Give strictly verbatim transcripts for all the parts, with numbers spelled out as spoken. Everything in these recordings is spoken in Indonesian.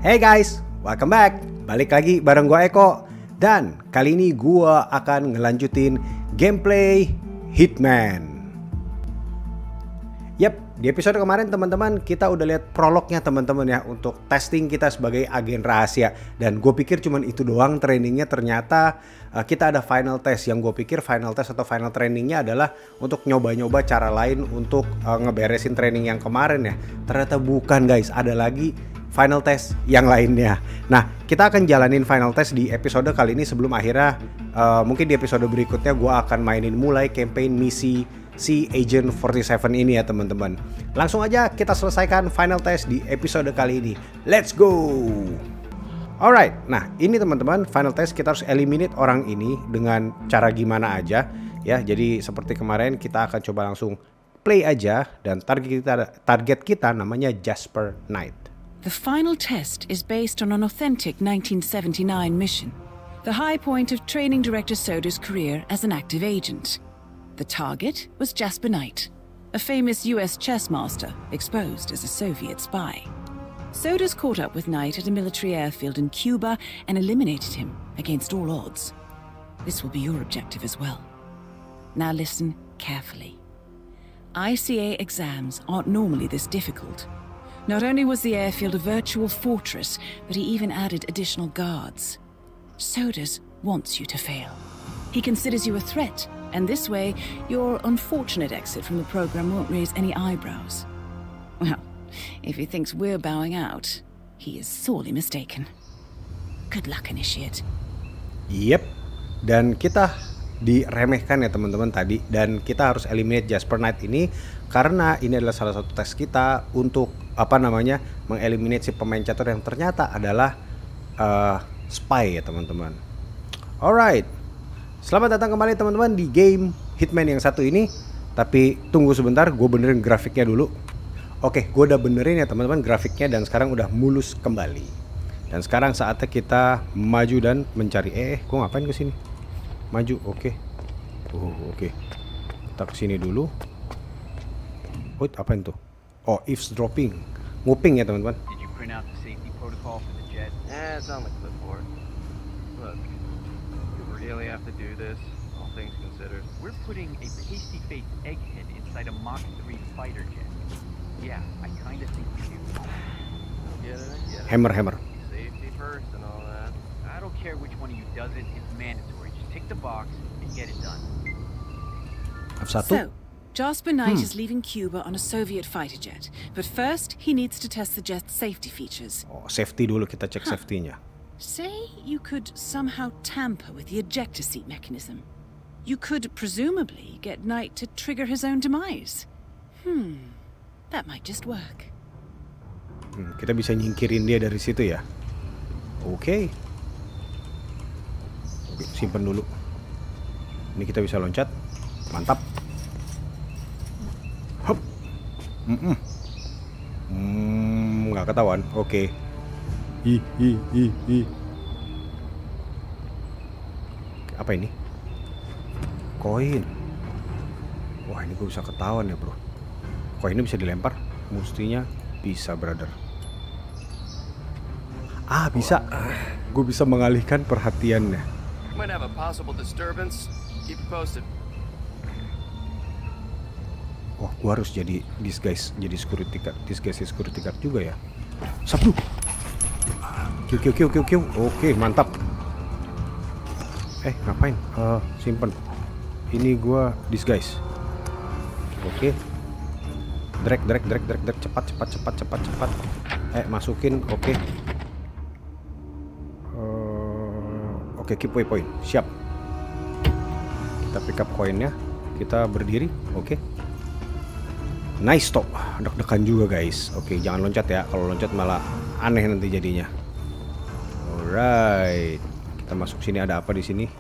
Hey guys, welcome back. Balik lagi bareng gua Eko. Dan kali ini gua akan ngelanjutin gameplay Hitman. Yap, di episode kemarin teman-teman kita udah lihat prolognya teman-teman ya, untuk testing kita sebagai agen rahasia. Dan gue pikir cuman itu doang trainingnya, ternyata uh, kita ada final test. Yang gue pikir final test atau final trainingnya adalah untuk nyoba-nyoba cara lain untuk uh, ngeberesin training yang kemarin ya. Ternyata bukan guys, ada lagi final test yang lainnya. Nah, kita akan jalanin final test di episode kali ini sebelum akhirnya uh, mungkin di episode berikutnya gue akan mainin mulai campaign misi si Agent forty-seven ini ya teman-teman. Langsung aja kita selesaikan final test di episode kali ini. Let's go. Alright, nah ini teman-teman final test, kita harus eliminate orang ini dengan cara gimana aja ya. Jadi seperti kemarin kita akan coba langsung play aja, dan target kita target kita namanya Jasper Knight. The final test is based on an authentic nineteen seventy-nine mission, the high point of training Director Soda's career as an active agent. The target was Jasper Knight, a famous U S chess master exposed as a Soviet spy. Soda's caught up with Knight at a military airfield in Cuba and eliminated him against all odds. This will be your objective as well. Now listen carefully. I C A exams aren't normally this difficult. Not only was the airfield a virtual fortress, but he even added additional guards. Sodas wants you to fail. He considers you a threat, and this way, your unfortunate exit from the program won't raise any eyebrows. Well, if he thinks we're bowing out, he is sorely mistaken. Good luck, Initiate. Yep, dan kita diremehkan ya teman-teman tadi, dan kita harus eliminate Jasper Knight ini karena ini adalah salah satu tes kita untuk apa namanya mengeliminate si pemain catur yang ternyata adalah uh, spy ya teman-teman. Alright, selamat datang kembali teman-teman di game Hitman yang satu ini. Tapi tunggu sebentar, gue benerin grafiknya dulu. Oke, gue udah benerin ya teman-teman grafiknya, dan sekarang udah mulus kembali. Dan sekarang saatnya kita maju dan mencari. Eh, gue ngapain kesini? Maju, oke. Okay. Oh, oke. Okay. Kita kesini dulu. Oh, apa itu? Oh, eavesdropping. Nguping ya teman-teman. Did you print out the safety protocol for the jet? Eh, it's on the clipboard. Look, do we really have to do this? All things considered. We're putting a pasty-faced egghead inside a Mach three fighter jet. Yeah, I kinda think we do. Get it? Get it. Hammer, hammer. Safety first and all that. I don't care which one of you does it, it's mandatory. Just tick the box and get it done. F one. So, Jasper Knight Hmm. is leaving Cuba on a Soviet fighter jet, but first he needs to test the jet's safety features. Oh, safety dulu, kita cek Huh. safety-nya. Say you could somehow tamper with the ejector seat mechanism. You could presumably get Knight to trigger his own demise. Hmm, that might just work. Hmm, kita bisa nyingkirin dia dari situ ya. Oke. Oke, simpen dulu. Ini kita bisa loncat. Mantap. Hup. Mm -mm. Hmm, nggak ketahuan. Oke. Hi hi hi hi. Apa ini? Koin. Wah, ini gue bisa ketahuan ya bro. Koin ini bisa dilempar? Mestinya bisa, brother. Ah, bisa. Gue bisa mengalihkan perhatiannya. Might have a possible disturbance. Keep it posted. Wah, gue harus jadi disguise, jadi security guard, disguise security guard juga ya. Sabdu. Kiu kiu kiu kiu kiu. Oke, mantap. Eh, ngapain? Uh, simpen. Ini gue disguise. Oke. Drag, drag, drag, drag, drag, cepat, cepat, cepat, cepat, cepat. Eh, masukin. Oke. Uh, Oke, keep waypoint. Siap. Kita pick up koinnya. Kita berdiri. Oke. Nice stop. Deg-degan juga guys. Oke, jangan loncat ya. Kalau loncat malah aneh nanti jadinya. Alright. Kita masuk sini. Ada apa di sini?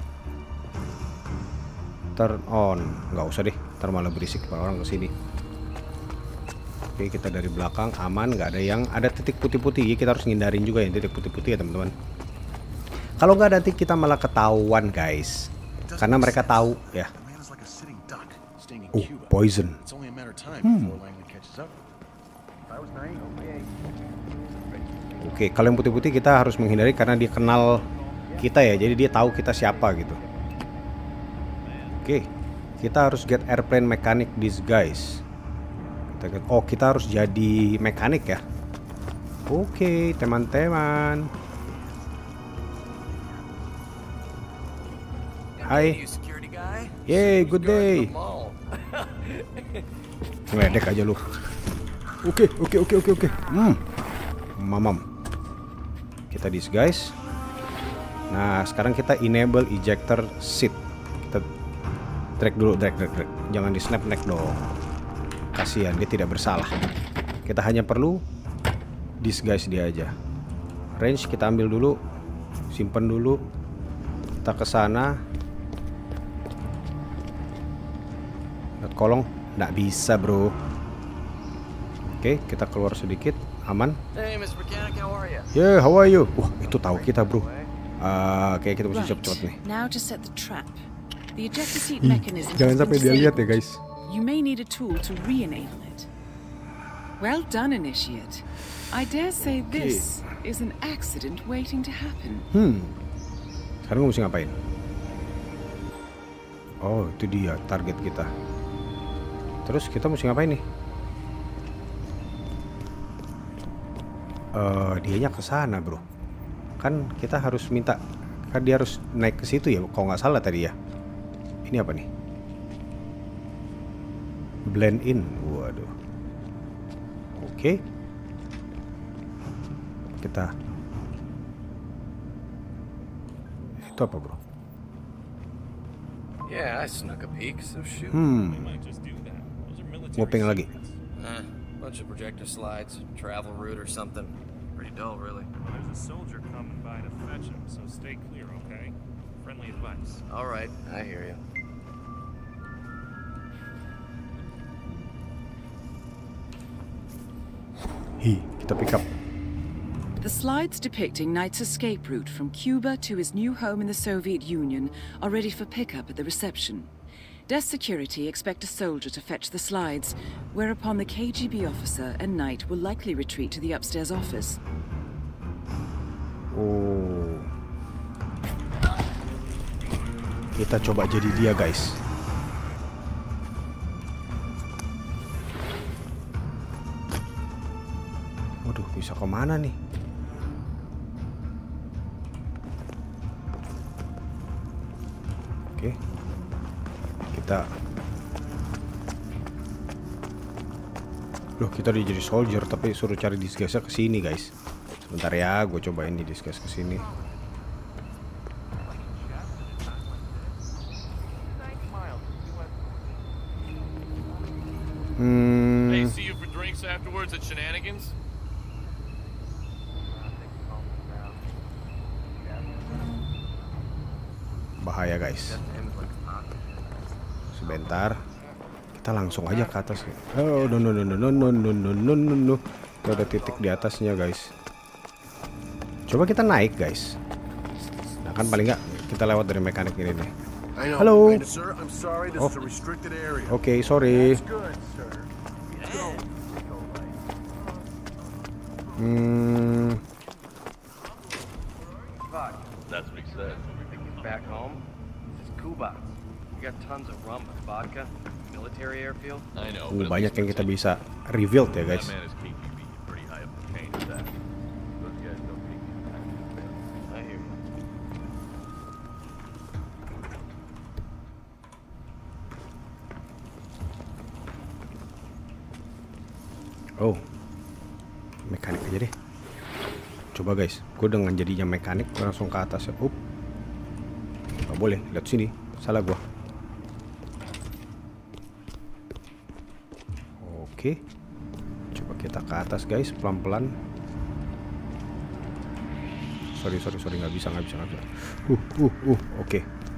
Turn on. Nggak usah deh. Ntar malah berisik kalau orang kesini. Oke, kita dari belakang aman. Nggak ada yang ada titik putih-putih. Kita harus ngindarin juga yang titik putih-putih ya teman-teman. Kalau nggak nanti kita malah ketahuan guys. Karena mereka tahu ya. Oh, poison. Hmm. Oke, kalau yang putih-putih kita harus menghindari karena dia kenal kita ya, jadi dia tahu kita siapa gitu. Oke, kita harus get airplane mechanic disguise. Kita get, oh kita harus jadi mekanik ya. Oke teman-teman. Hai. Yeay, good day. Ngeledek aja lu. Oke, oke, oke, oke, oke. Hmm, mamam. Kita disguise. Nah, sekarang kita enable ejector seat. Kita drag dulu, drag, drag, drag. Jangan di snap neck dong. Kasihan, dia tidak bersalah. Kita hanya perlu disguise dia aja. Range kita ambil dulu, simpen dulu. Kita ke sana. Lihat kolong, nggak bisa bro. Oke, kita keluar sedikit, aman. Hey, Mister Mechanic, how are you? Yeah, how are you? Wah, itu tahu kita bro. Uh, Oke, kita mesti cepet-cepet nih. Now to set the trap. The ejector seat mechanism. Jangan sampai dia lihat ya guys. You may need a tool to re-enable it. Well done, Initiate. I dare say this is an accident waiting to happen. Hmm. Sekarang gue mesti ngapain? Oh, itu dia target kita. Terus kita mesti ngapain nih? Uh, dianya ke sana bro. Kan kita harus minta, kan dia harus naik ke situ ya, kalau nggak salah tadi ya. Ini apa nih? Blend in, waduh. Oke. Kita. Itu apa bro? Yeah, I snuck a peek, so shoot. Hmm. Ngopeng lagi. Uh, bunch of projector slides, travel route or something. Pretty dull, really. There's a soldier coming by to fetch him, so stay clear, okay? Friendly advice. All right, I hear you. Hi, kita pick up. The slides depicting Knight's escape route from Cuba to his new home in the Soviet Union are ready for pickup at the reception. Desk security expect a soldier to fetch the slides, whereupon the K G B officer and Knight will likely retreat to the upstairs office. Oh. Kita coba jadi dia, guys. Waduh, bisa kemana nih? Oke. Kita Loh, kita udah jadi soldier tapi suruh cari disguise ke sini, guys. Sebentar ya, gue cobain di disguise ke sini. Hmm. Hey, see you for drinks afterwards at Shenanigans? Bahaya, guys. Sebentar. Kita langsung aja ke atas. Oh, no no no no no no no no no no no. Kita ada titik di atasnya, guys. Coba kita naik, guys. Nah, kan paling nggak kita lewat dari mekanik ini nih. Halo. Oh. Oke, okay, sorry. Hmm. That's what he said. Back home, this is Cuba. We got tons of rum and vodka, military airfield. I know. Uh, banyak yang kita bisa reveal ya, guys. That man is K G B, pretty high up the chain with that. Those guys don't take you back. I hear you. Oh, mekanik aja deh. Coba guys, gue dengan jadinya mekanik gue langsung ke atas ya. Up, nggak boleh lihat sini, salah gue. Oke, coba kita ke atas guys, pelan-pelan. Sorry sorry sorry nggak bisa nggak bisa nggak bisa. Uh uh uh, oke.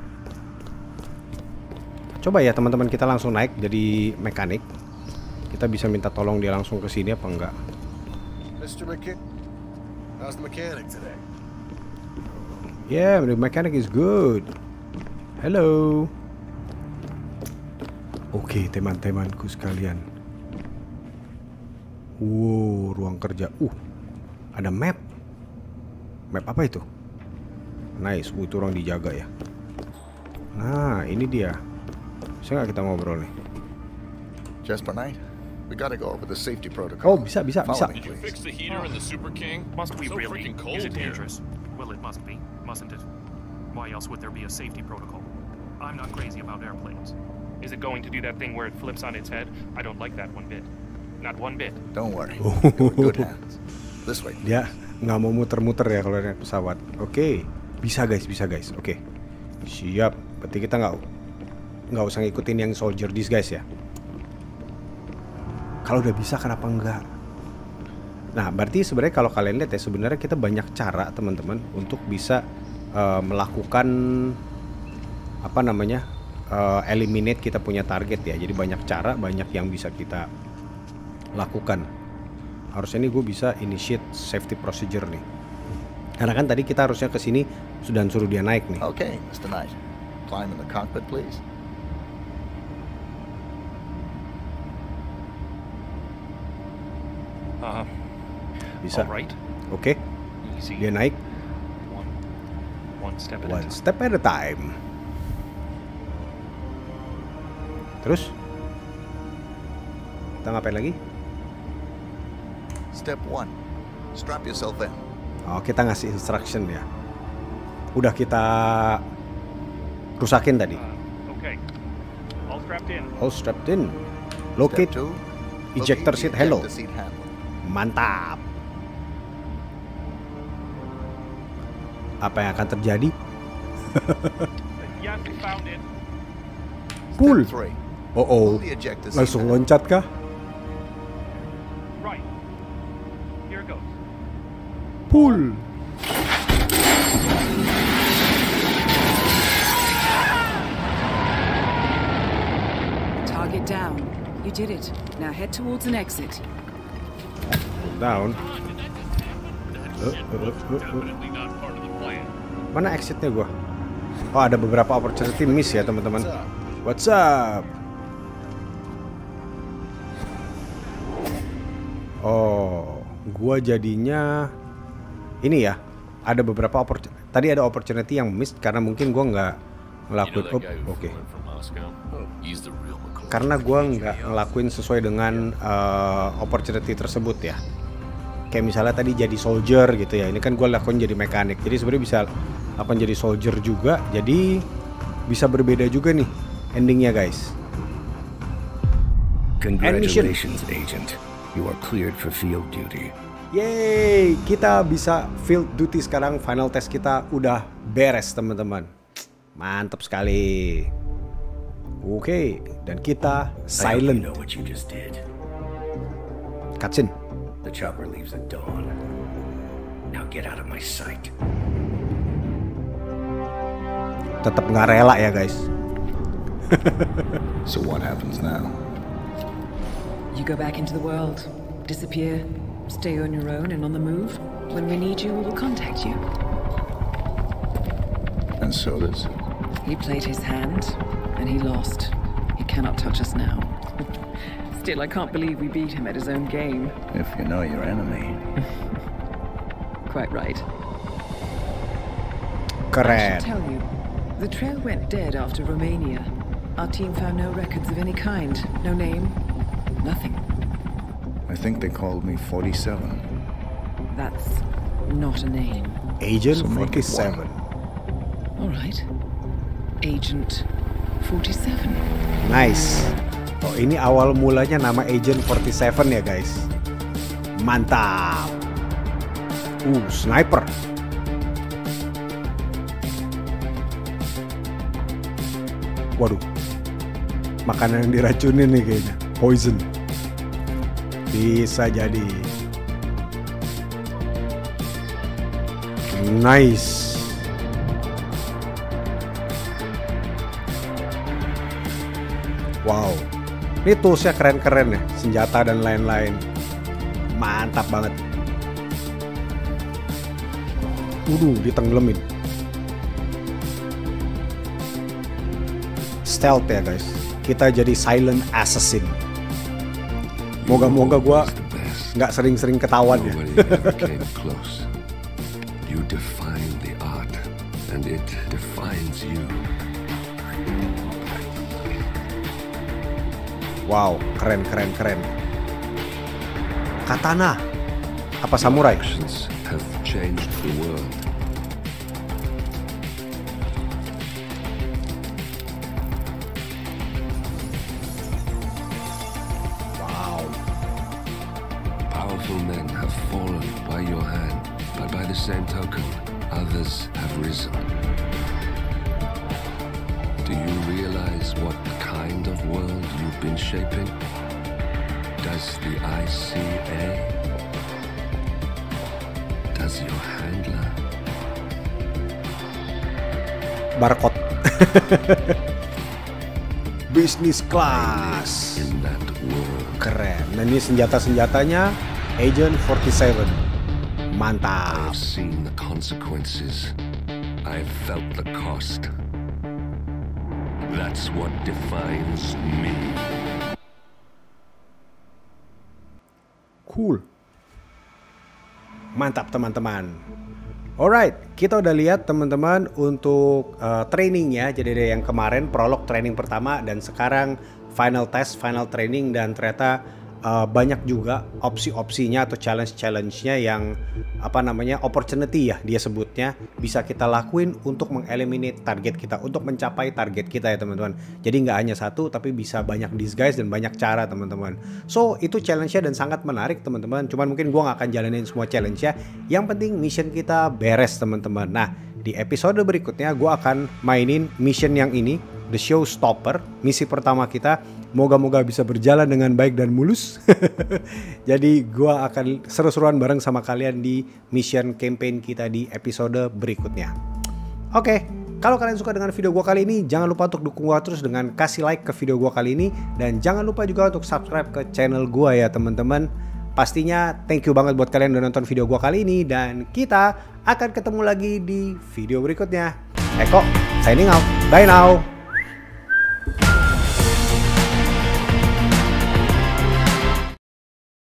Coba ya teman-teman, kita langsung naik jadi mekanik. Kita bisa minta tolong dia langsung ke sini apa enggak? Mister McKin, how's the mechanic today? Yeah, the mechanic is good. Hello. Oke, teman-temanku sekalian. Wow, ruang kerja. Uh, ada map. Map apa itu? Nice, uh, itu orang dijaga ya. Nah, ini dia. Bisa nggak kita ngobrol nih? Jasper Knight, we gotta go over the safety protocol. Oh, bisa, bisa, Follow bisa. me, Did you please. fix the heater in the Super King? Must we so really? freaking Is cold it here. dangerous? Well, it must be, mustn't it? Why else would there be a safety protocol? I'm not crazy about airplanes. Is it going to do that thing where it flips on its head? I don't like that one bit. Not one bit. Don't worry, you're in good hands. This way. Dia nggak mau muter-muter ya kalau naik pesawat. Oke, bisa guys, bisa guys. Oke, siap. Berarti kita nggak nggak usah ngikutin yang soldier disguise ya. Kalau udah bisa kenapa enggak? Nah, berarti sebenarnya kalau kalian lihat ya, sebenarnya kita banyak cara teman-teman untuk bisa uh, melakukan apa namanya uh, eliminate kita punya target ya. Jadi banyak cara, banyak yang bisa kita lakukan. Harusnya nih gue bisa initiate safety procedure nih. Karena kan tadi kita harusnya ke sini sudah suruh dia naik nih. Okay, Mister Knight, climb in the cockpit, please. Uh, Bisa. all right. Oke, Easy. dia naik One, one step at a one time. step at a time. Terus kita ngapain lagi? Step one, strap yourself in. Oh, kita ngasih instruction ya. Udah kita rusakin tadi. Uh, okay. All strapped in. All strapped in. Step Locate two, ejector locate seat the handle. ejector seat handle. Mantap. Apa yang akan terjadi? Yes, we found it. Pull. Step three, Oh oh. pull the ejector seat Langsung handle. loncat kah? Right. Here it goes. Pull. Target down. You did it. Now head towards an exit. Down. Uh, uh, uh, uh, uh. Definitely not part of the plan. Mana exitnya gua? Oh, ada beberapa opportunity miss ya teman-teman. What's up? Oh, gua jadinya ini ya. Ada beberapa opportunity. Tadi ada opportunity yang miss karena mungkin gua nggak You know ngelakuin. that Oh, guy who oke. flew in from Moscow? He's the real McCoy. Karena gua nggak ngelakuin sesuai dengan uh, opportunity tersebut ya. Kayak misalnya tadi jadi soldier gitu ya. Ini kan gua lakuin jadi mekanik. Jadi sebenarnya bisa lakuin jadi soldier juga. Jadi bisa berbeda juga nih endingnya guys. Congratulations, Agent. You are cleared for field duty. Yeay, kita bisa field duty sekarang. Final test kita udah beres teman-teman. Mantap sekali. Oke, dan kita I hope you silent. know what you just did. Cutscene. The chopper leaves at dawn. Now get out of my sight. Tetap nggak rela ya guys. So what happens now? You go back into the world, disappear, stay on your own and on the move. When we need you, we will contact you. And so does. He played his hand, and he lost. He cannot touch us now. Still, I can't believe we beat him at his own game. If you know your enemy. Quite right. I Keren. should tell you, the trail went dead after Romania. Our team found no records of any kind. No name. Nothing. I think they called me forty-seven. That's not a name. Agent So make it forty-seven. All right. Agent forty-seven. Nice. Oh, ini awal mulanya nama Agent forty-seven ya guys. Mantap. Uh, sniper. Waduh. Makanan yang diracunin nih kayaknya. Poison. Bisa jadi. Nice. Wow. Ini toolsnya keren-keren ya. Senjata dan lain-lain. Mantap banget. Waduh, ditenggelamin. Stealth ya guys. Kita jadi silent assassin. Moga-moga gua nggak sering-sering ketahuan ya. You define the art, and it defines you. Wow, keren, keren, keren. Katana. Apa samurai? Actions have changed the world. Wow. Powerful men have fallen by your hand, but by the same token, others have risen. Do you realize what kind of world you've been shaping? Does the I C A? Does your handler? Barcode. Business class. In that world. Keren. Dan ini senjata-senjatanya Agent forty-seven. Mantap. I've seen the consequences. I've felt the cost. That's what defines me. Cool. Mantap teman-teman. Alright, kita udah lihat teman-teman untuk uh, trainingnya. Jadi ada yang kemarin prolog training pertama dan sekarang final test, final training, dan ternyata uh, banyak juga opsi-opsinya atau challenge-challenge-nya yang apa namanya opportunity ya dia sebutnya bisa kita lakuin untuk mengeliminate target kita, untuk mencapai target kita ya teman-teman. Jadi nggak hanya satu tapi bisa banyak disguise dan banyak cara teman-teman. So itu challenge-nya dan sangat menarik teman-teman. Cuman mungkin gua nggak akan jalanin semua challenge-nya. Yang penting mission kita beres teman-teman. Nah di episode berikutnya gua akan mainin mission yang ini, The Showstopper, misi pertama kita. Moga-moga bisa berjalan dengan baik dan mulus. Jadi gua akan seru-seruan bareng sama kalian di mission campaign kita di episode berikutnya. Oke, kalau kalian suka dengan video gua kali ini, jangan lupa untuk dukung gua terus dengan kasih like ke video gua kali ini. Dan jangan lupa juga untuk subscribe ke channel gua ya teman-teman. Pastinya thank you banget buat kalian udah nonton video gua kali ini. Dan kita akan ketemu lagi di video berikutnya. Eko, signing out. Bye now.